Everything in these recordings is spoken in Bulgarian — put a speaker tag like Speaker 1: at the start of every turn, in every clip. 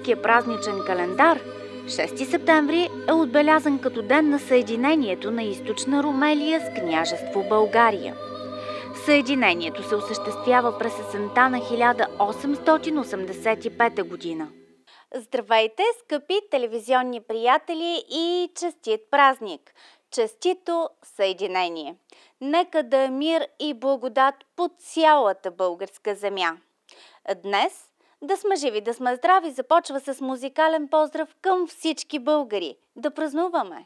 Speaker 1: българския празничен календар 6 септември е отбелязан като ден на съединението на Източна Румелия с княжество България. Съединението се осъществява през есента на 1885 година. Здравейте, скъпи телевизионни приятели и честит празник! Честито съединение! Нека да е мир и благодат по цялата българска земя. Днес да сме живи, да сме здрави започва с музикален поздрав към всички българи. Да празнуваме!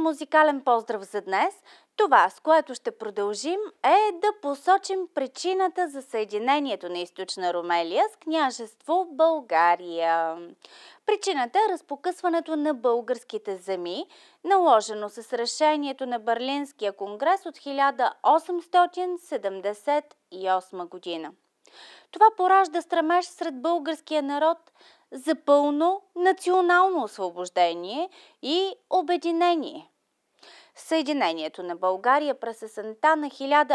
Speaker 1: музикален поздрав за днес. Това, с което ще продължим, е да посочим причината за съединението на Източна Румелия с княжество България. Причината е разпокъсването на българските земи, наложено с решението на Берлинския конгрес от 1878 година. Това поражда стремеж сред българския народ за пълно национално освобождение и обединение. Съединението на България през есента на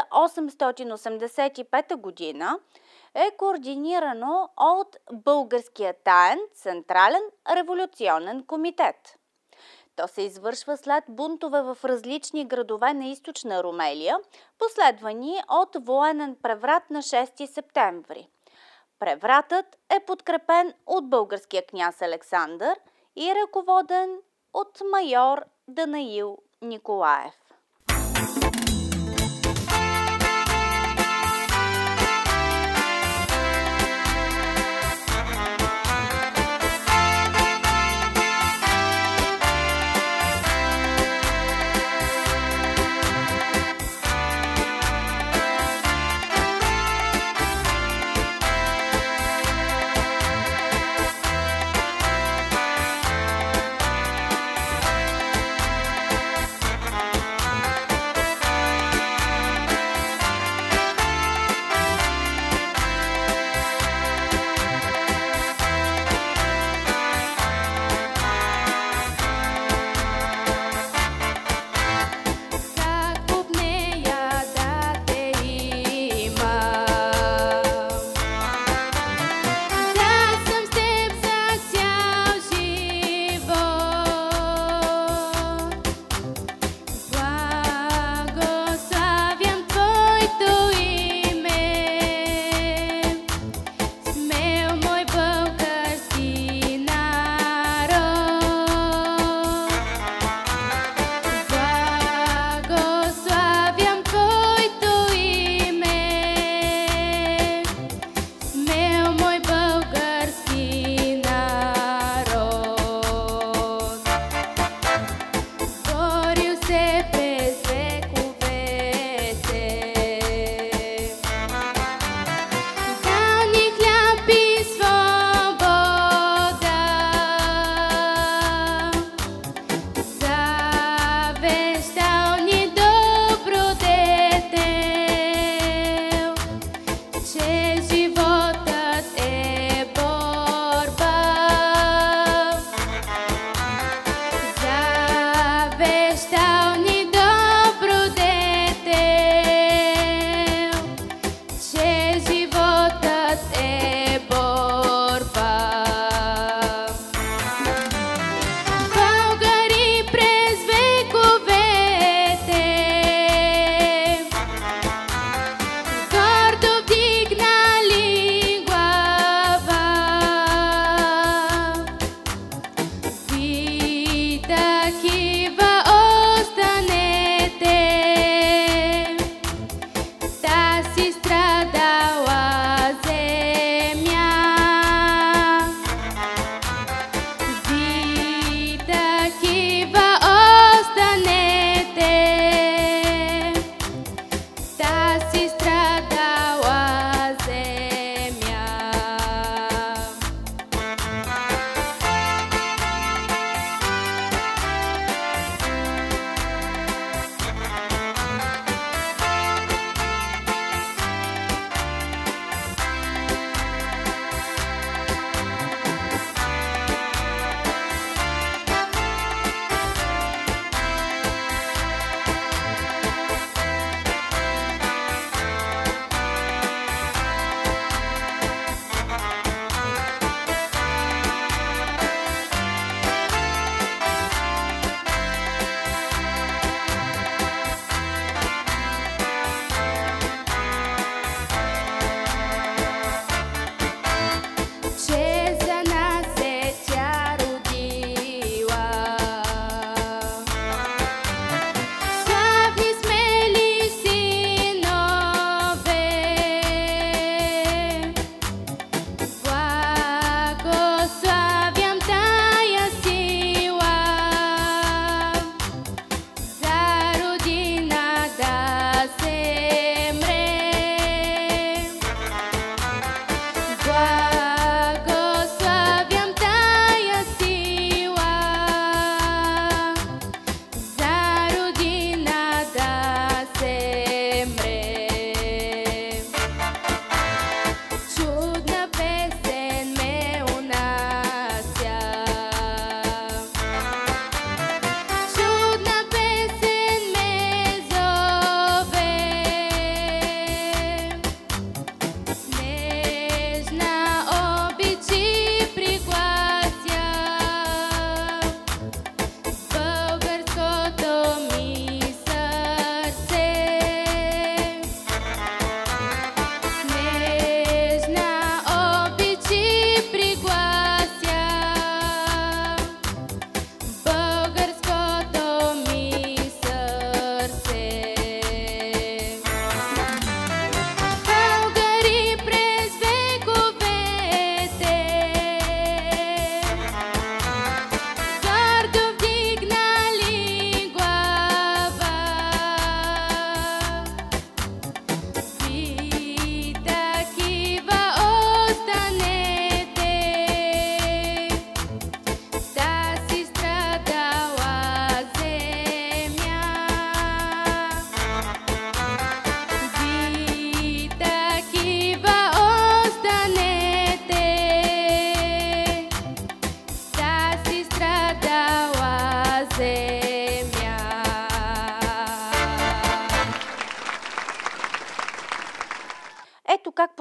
Speaker 1: 1885 година е координирано от Българския таен Централен революционен комитет. То се извършва след бунтове в различни градове на Източна Румелия, последвани от военен преврат на 6 септември. Превратът е подкрепен от българския княз Александър и ръководен от майор Данаил Николаев.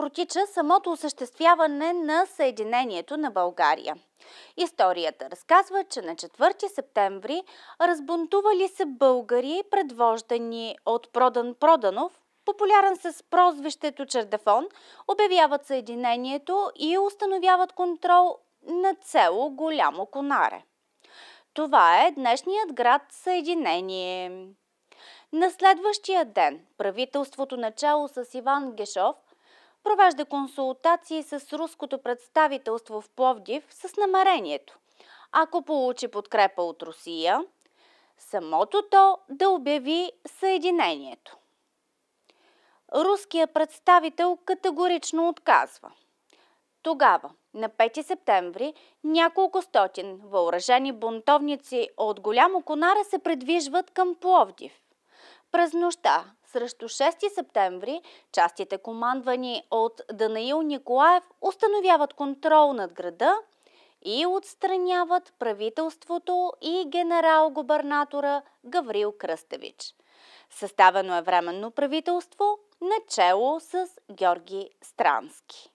Speaker 1: протича самото осъществяване на съединението на България. Историята разказва, че на 4 септември разбунтували се българи, предвождани от Продан Проданов, популярен с прозвището Чердефон, обявяват съединението и установяват контрол над село Голямо Конаре. Това е днешният град Съединение. На следващия ден правителството начало с Иван Гешов провежда консултации с руското представителство в Пловдив с намерението, ако получи подкрепа от Русия, самото то да обяви съединението. Руският представител категорично отказва. Тогава, на 5 септември, няколко стотин въоръжени бунтовници от Голямо Конаре се придвижват към Пловдив. През нощта срещу 6 септември частите, командвани от Данаил Николаев, установяват контрол над града и отстраняват правителството и генерал-губернатора Гаврил Кръстевич. Съставено е временно правителство начело с Георги Странски.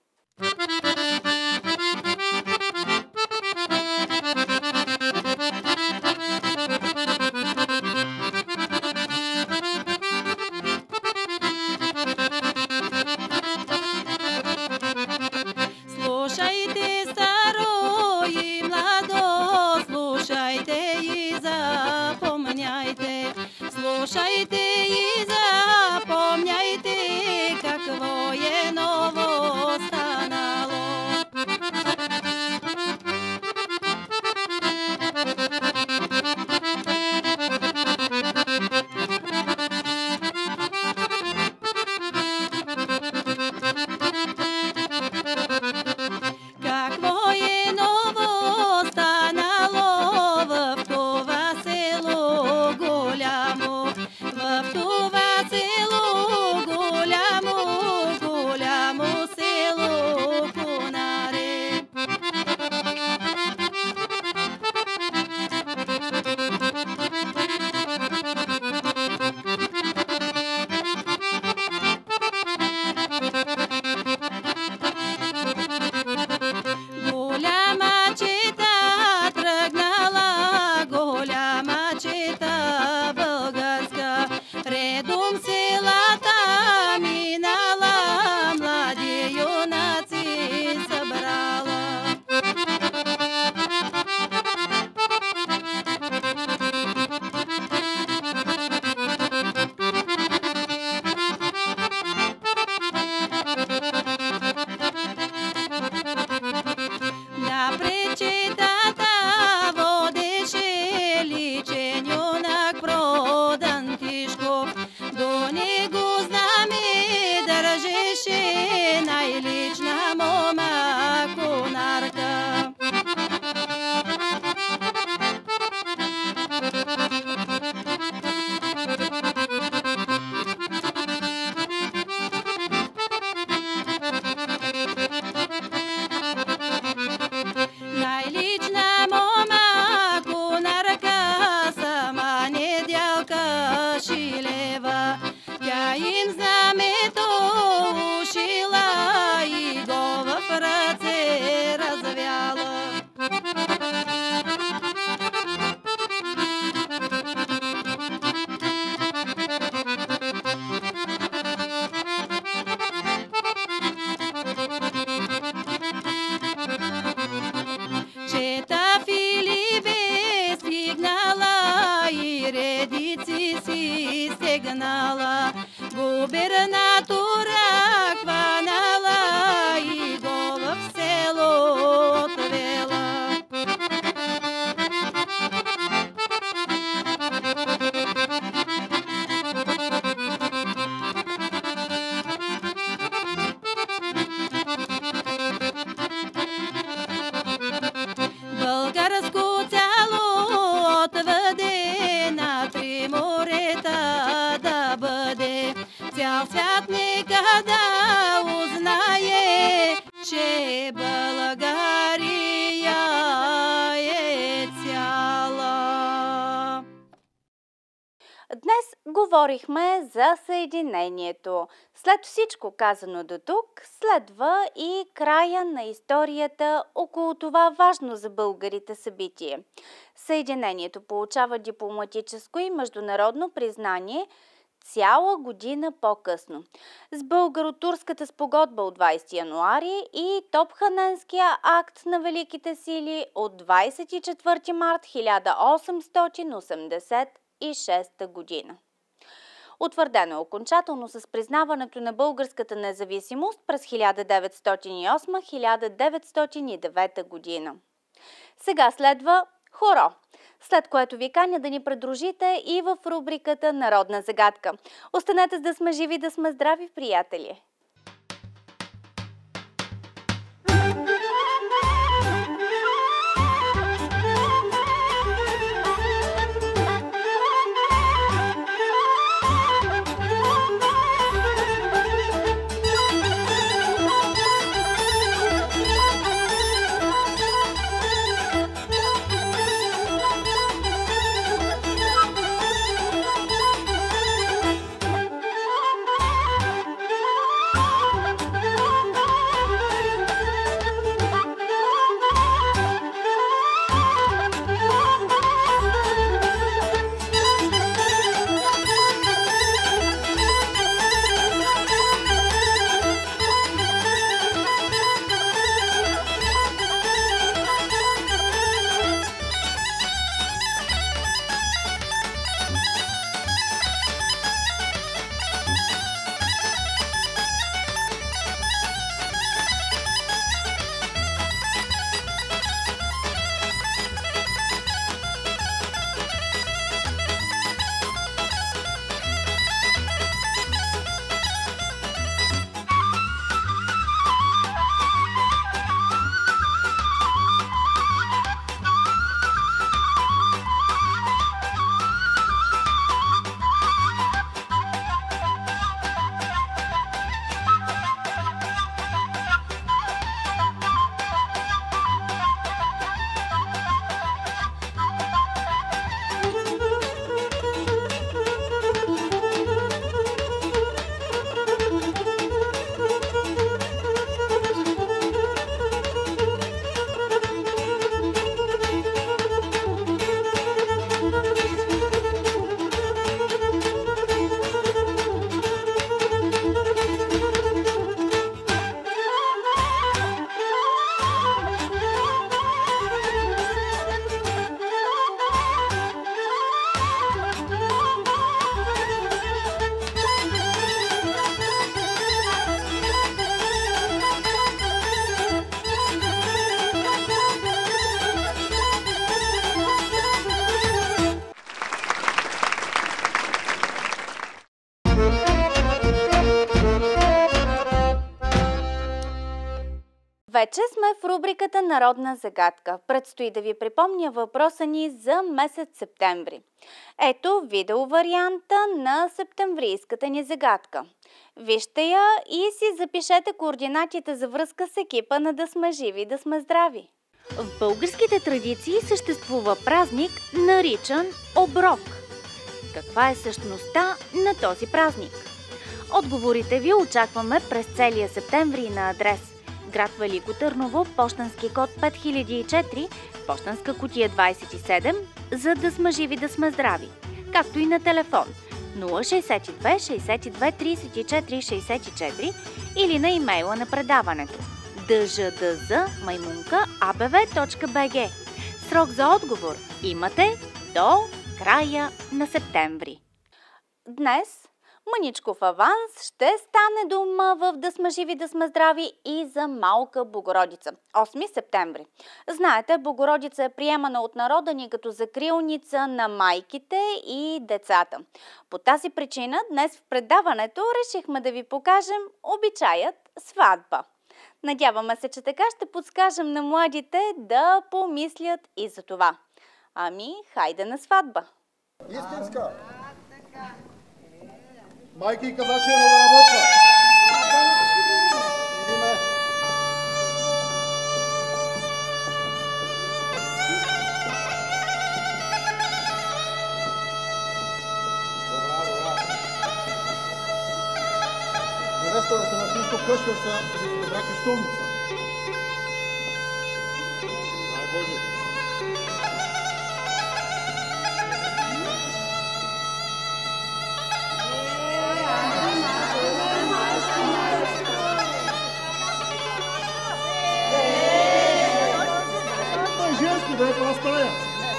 Speaker 2: Слушайте старо и младо, слушайте и запомняйте. Слушайте и запомняйте, какво е ново станало. Какво е ново станало в това село голямо, в това село голямо, голямо село Конаре. Голяма чета тръгнала, голяма чета българска, редом селата минала, млади юнаци събрала. Напред четата водеше личен юнак Продан Тишков, до него знаме държеше най-лична мома конарка. Най-лична мома конарка, сама недялка Шилева, тя им знамето ушила и го в ръце развяла. Чета Филипе стигнала и редици си стегнала, губернатора хванала и го в село отвела. Българско цяло отвъде на три морета да бъде. Цял свят нека да узнае, че България е цяла.
Speaker 1: Днес говорихме за съединението. След всичко казано до тук, следва и края на историята около това важно за българите събитие. Съединението получава дипломатическо и международно признание цяла година по-късно. С българо-турската спогодба от 20 януари и Топханенския акт на Великите сили от 24 март 1886 година. Утвърдено е окончателно с признаването на българската независимост през 1908-1909 година. Сега следва хоро, след което ви каня да ни придружите и в рубриката Народна загадка. Останете да сме живи, да сме здрави, приятели! Вече сме в рубриката Народна загадка. Предстои да ви припомня въпроса ни за месец септември. Ето видеоварианта на септемврийската ни загадка. Вижте я и си запишете координатите за връзка с екипа на Да сме живи, да сме здрави. В българските традиции съществува празник, наричан Оброк. Каква е същността на този празник? Отговорите ви очакваме през целия септември на адрес: град Велико Търново, пощенски код 5004, пощенска кутия 27, за Да сме живи, да сме здрави, както и на телефон 062 62 34 64 или на имейла на предаването djdz@abv.bg. Срок за отговор имате до края на септември. Днес мъничков аванс ще стане дума в Да сме живи, да сме здрави и за Малка Богородица. 8 септември. Знаете, Богородица е приемана от народа ни като закрилница на майките и децата. По тази причина днес в предаването решихме да ви покажем обичаят сватба. Надяваме се, че така ще подскажем на младите да помислят и за това. Ами, хайде на сватба!
Speaker 3: Истинска! Майки каза, че е нова работа. Къщата да се напише къщата, да се добра къщовница. Дай Боже. Това е женско, да е това стая.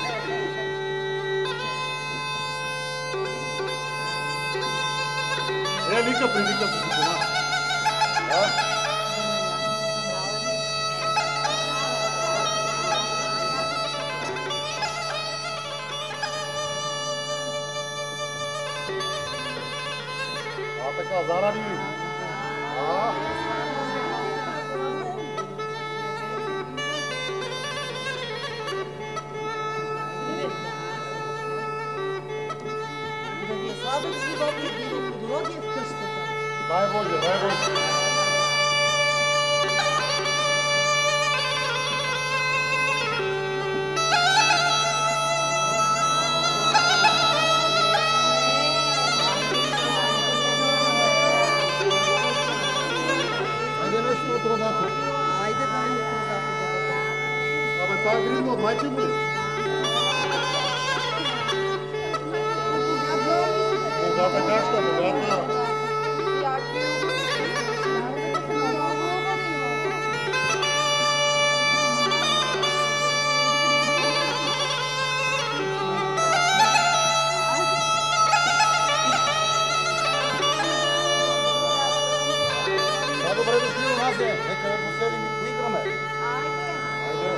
Speaker 3: Вика, привика се жена. Така, заради ли?
Speaker 2: Да ви е сладък живот и да има плодородие в къщата.
Speaker 3: Дай Боже, дай Боже. Айде нещо от родата.
Speaker 2: Айде да ми от родата.
Speaker 3: Абе, това е гридно от майки му ли? Богата каща, богата. Добре дошли у нас, нека да поседим и поиграме. Айде.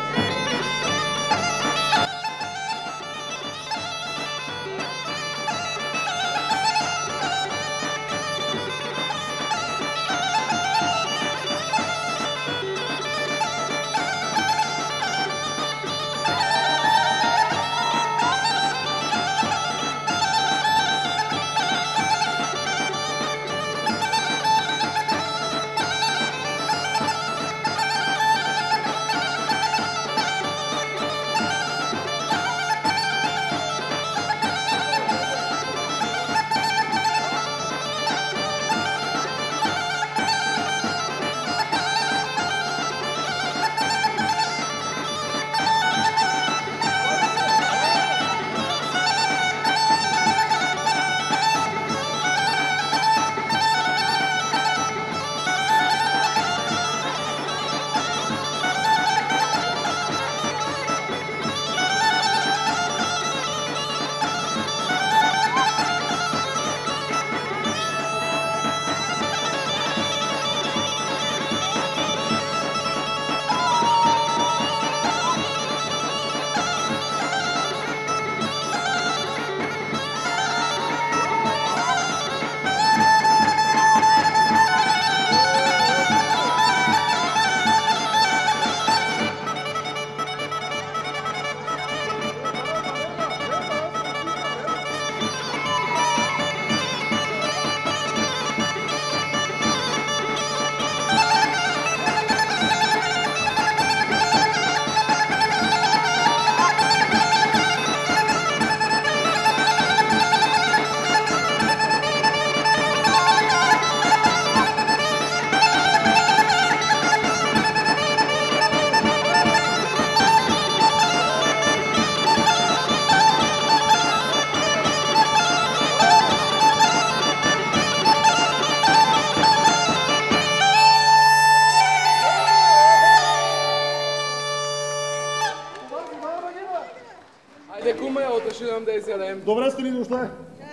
Speaker 4: Айде, куме, отрешивам да изядем.
Speaker 3: Добре сте ли дошли?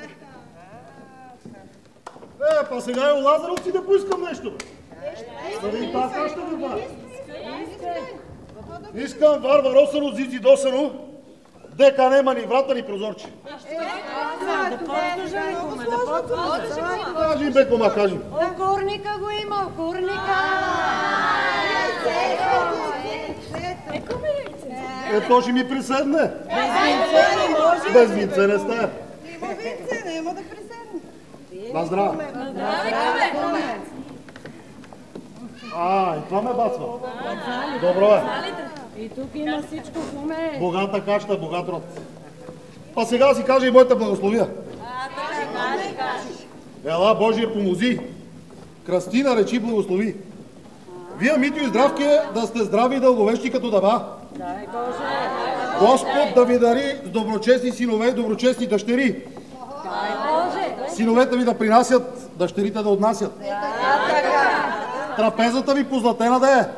Speaker 3: Па сега и у Лазаровци да поискам нещо, бе. Да видим тази каща, бе, ба. Искам Варвар Росано, Зизи Досано, дека нема ни врата, ни прозорче.
Speaker 2: Да подслужа ли, куме, да подслужа.
Speaker 3: Кажи, бе, кома, кажи.
Speaker 2: Окурника го има, окурника.
Speaker 3: То ще ми приседне.
Speaker 2: Без винце не може.
Speaker 3: Без винце не стая.
Speaker 2: Има винце, няма да приседне.
Speaker 3: На здраве. И това ме бацва. Добро е.
Speaker 2: И тук има всичко, куме.
Speaker 3: Богата каща, богат род. А сега си кажа и моята благословия. Ела, Божие, помози. Кръстина речи благослови. Вие, Митю и Здравки, да сте здрави и дълговещи като дъба.
Speaker 2: Дай Боже!
Speaker 3: Господ да ви дари с доброчестни синове и доброчестни дъщери.
Speaker 2: Дай Боже!
Speaker 3: Синовете ви да принасят, дъщерите да отнасят. Трапезата ви позлатена да е.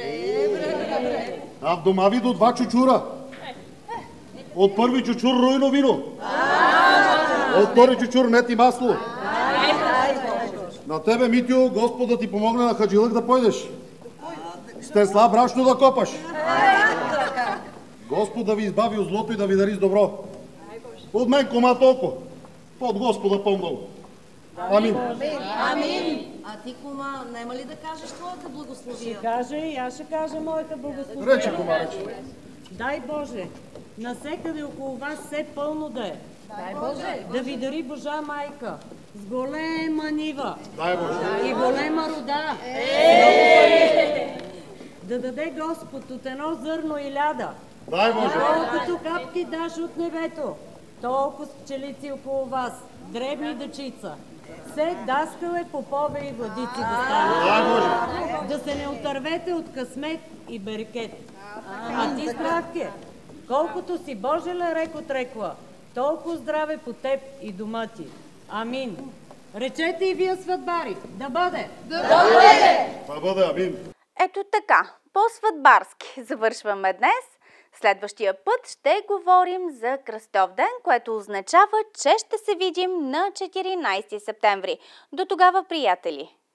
Speaker 3: А в дома ви до 2 чучура. От първи чучур руйно вино. От втори чучур мед и масло. На тебе, Митю, Господ да ти помогне на Хаджилък да пойдеш. С тесла брашно да копаш. Господ да ви избави от злото и да ви дари с добро. От мен кома толкова. Под Господа по-много. Амин.
Speaker 5: Амин. А ти, кума, няма ли да кажеш твоята благословия?
Speaker 2: Ще кажа и аз ще кажа моята благословия.
Speaker 3: Рече, кома, рече.
Speaker 2: Дай Боже, насекъде около вас все пълно да е.
Speaker 5: Дай Боже.
Speaker 2: Да ви дари Божа майка с голема нива
Speaker 3: Дай Боже.
Speaker 2: и голема рода. Да даде Господ от едно зърно и ляда.
Speaker 3: Дай Боже.
Speaker 2: Колкото капки даш от небето, толкова пчелици около вас, дребни дечица. Все даскале, попове и владици да станат.
Speaker 3: Дай Боже.
Speaker 2: Да се не отървете от късмет и берекет. А ти, Здравке, колкото си Божеле рек отрекла, толкова здраве по теб и дома ти. Амин. Речете и вие, сватбари, да бъде!
Speaker 3: Това бъде, амин.
Speaker 1: Ето така, по-сватбарски завършваме днес. Следващия път ще говорим за Кръстов ден, което означава, че ще се видим на 14 септември. До тогава, приятели!